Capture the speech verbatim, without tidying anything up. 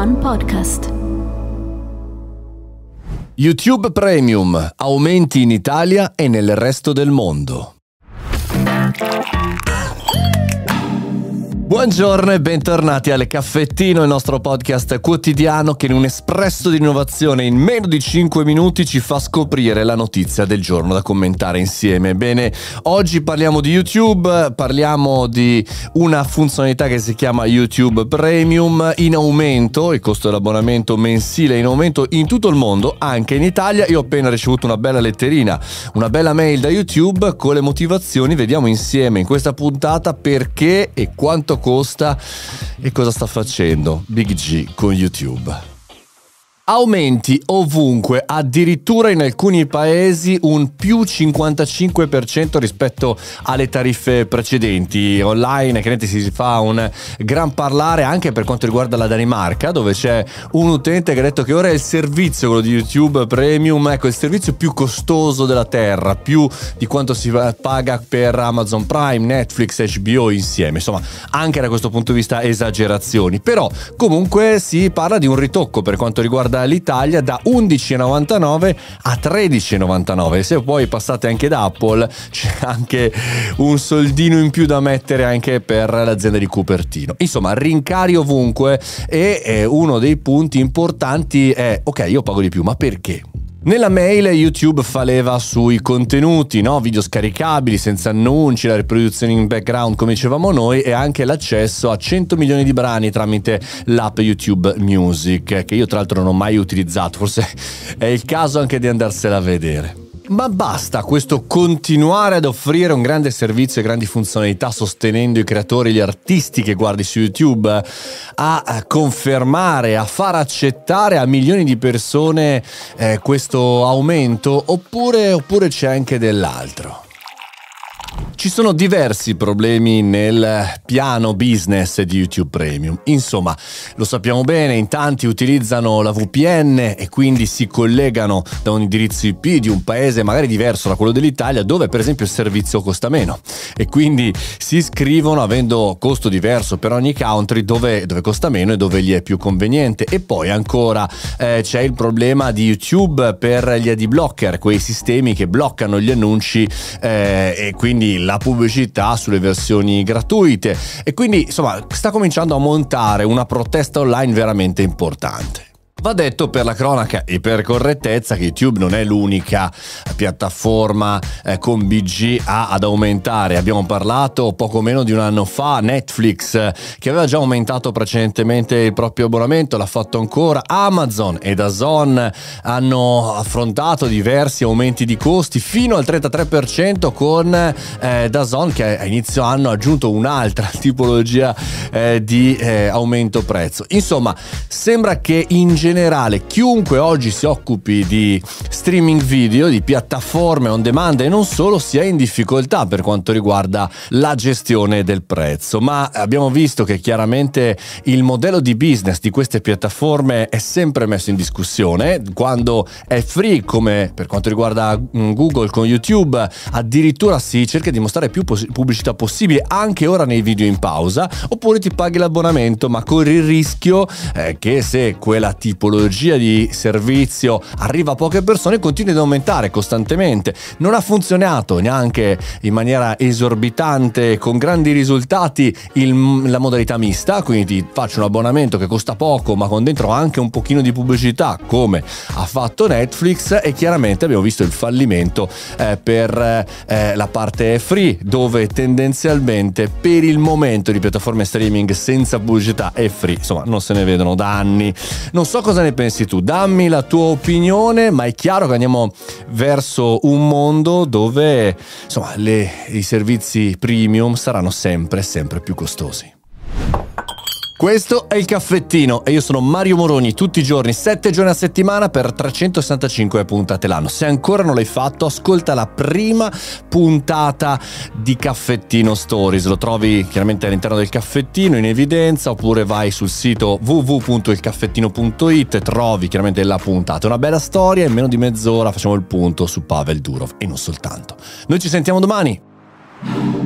One Podcast. YouTube Premium, aumenti in Italia e nel resto del mondo. Buongiorno e bentornati al Caffettino, il nostro podcast quotidiano che in un espresso di innovazione in meno di cinque minuti ci fa scoprire la notizia del giorno da commentare insieme. Bene, oggi parliamo di YouTube, parliamo di una funzionalità che si chiama YouTube Premium in aumento, il costo dell'abbonamento mensile in aumento in tutto il mondo, anche in Italia. Io ho appena ricevuto una bella letterina, una bella mail da YouTube con le motivazioni. Vediamo insieme in questa puntata perché e quanto costa e cosa sta facendo Big G con YouTube. Aumenti ovunque, addirittura in alcuni paesi un più cinquantacinque per cento rispetto alle tariffe precedenti. Online chiaramente si fa un gran parlare anche per quanto riguarda la Danimarca, dove c'è un utente che ha detto che ora è il servizio, quello di YouTube Premium, ecco, il servizio più costoso della terra, più di quanto si paga per Amazon Prime, Netflix, H B O insieme. Insomma, anche da questo punto di vista esagerazioni, però comunque si parla di un ritocco per quanto riguarda l'Italia da undici e novantanove a tredici e novantanove. Se poi passate anche da Apple c'è anche un soldino in più da mettere anche per l'azienda di Cupertino. Insomma, rincari ovunque e eh, uno dei punti importanti è: ok, io pago di più, ma perché? Nella mail YouTube fa leva sui contenuti, no? Video scaricabili, senza annunci, la riproduzione in background come dicevamo noi, e anche l'accesso a cento milioni di brani tramite l'app YouTube Music, che io tra l'altro non ho mai utilizzato, forse è il caso anche di andarsela a vedere. Ma basta questo continuare ad offrire un grande servizio e grandi funzionalità sostenendo i creatori, gli artisti che guardi su YouTube, a confermare, a far accettare a milioni di persone eh, questo aumento, oppure, oppure c'è anche dell'altro? Ci sono diversi problemi nel piano business di YouTube Premium. Insomma, lo sappiamo bene, in tanti utilizzano la V P N e quindi si collegano da un indirizzo I P di un paese magari diverso da quello dell'Italia, dove per esempio il servizio costa meno, e quindi si iscrivono avendo costo diverso per ogni country, dove, dove costa meno e dove gli è più conveniente. E poi ancora eh, c'è il problema di YouTube per gli ad blocker, quei sistemi che bloccano gli annunci eh, e quindi la pubblicità sulle versioni gratuite, e quindi insomma sta cominciando a montare una protesta online veramente importante. Va detto per la cronaca e per correttezza che YouTube non è l'unica piattaforma eh, con B G A ad aumentare. Abbiamo parlato poco meno di un anno fa, Netflix eh, che aveva già aumentato precedentemente il proprio abbonamento, l'ha fatto ancora. Amazon e D A Z N hanno affrontato diversi aumenti di costi fino al trentatré per cento, con eh, D A Z N che a inizio anno ha aggiunto un'altra tipologia eh, di eh, aumento prezzo. Insomma, sembra che in generale generale chiunque oggi si occupi di streaming video, di piattaforme on demand e non solo, sia in difficoltà per quanto riguarda la gestione del prezzo. Ma abbiamo visto che chiaramente il modello di business di queste piattaforme è sempre messo in discussione. Quando è free, come per quanto riguarda Google con YouTube, addirittura si cerca di mostrare più pubblicità possibile anche ora nei video in pausa, oppure ti paghi l'abbonamento ma corri il rischio eh, che se quella tipologia di servizio arriva a poche persone continui ad aumentare costantemente. Non ha funzionato neanche in maniera esorbitante con grandi risultati il, la modalità mista, quindi ti faccio un abbonamento che costa poco ma con dentro anche un pochino di pubblicità, come ha fatto Netflix. E chiaramente abbiamo visto il fallimento eh, per eh, la parte free, dove tendenzialmente per il momento di piattaforme streaming senza pubblicità e free insomma non se ne vedono da anni. Non so cosa ne pensi tu, dammi la tua opinione, ma è chiaro che andiamo verso un mondo dove insomma le, i servizi premium saranno sempre sempre più costosi. Questo è il Caffettino e io sono Mario Moroni, tutti i giorni, sette giorni a settimana per trecentosessantacinque puntate l'anno. Se ancora non l'hai fatto, ascolta la prima puntata di Caffettino Stories, lo trovi chiaramente all'interno del Caffettino in evidenza, oppure vai sul sito w w w punto il caffettino punto i t e trovi chiaramente la puntata. Una bella storia, in meno di mezz'ora facciamo il punto su Pavel Durov e non soltanto. Noi ci sentiamo domani!